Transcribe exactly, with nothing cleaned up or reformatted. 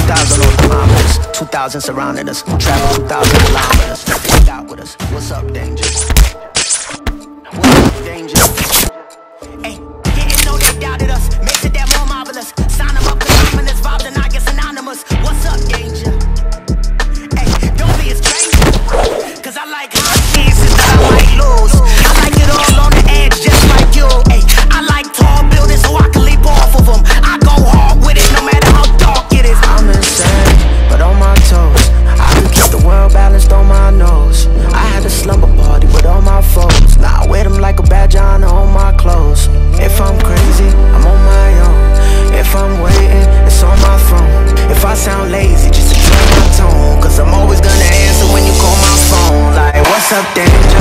thousand on thermometers, two thousand surrounding us. Travel two thousand kilometers. Hang out with us. What's up, danger? What's up, danger? Hey, didn't know they doubted us. Makes it that more marvelous. Sign them up, anonymous vibes, and I get synonymous. What's up, danger? Hey, don't be a stranger. Cause I like high chances that I might lose. I like it all on the edge, just like you. Hey, I like tall buildings so I can leap off of them. I go hard with it no matter how dark it is. I'm insane, but on my toes. I can keep the world balanced on my nose. I had a slumber party with all my foes. Now I wear them like a badge on all my clothes. If I'm crazy, I'm on my own. If I'm waiting, it's on my phone. If I sound lazy, just adjust my tone. Cause I'm always gonna answer when you call my phone. Like, what's up, danger?